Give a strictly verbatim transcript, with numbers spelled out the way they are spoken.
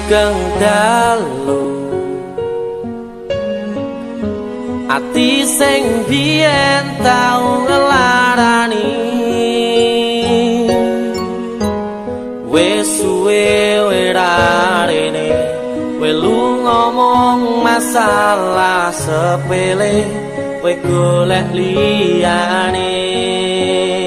sugeng dalu ati sing biyen tau ngelarani wis suwe werarene welu ngomong masalah sepele kowe golek liyane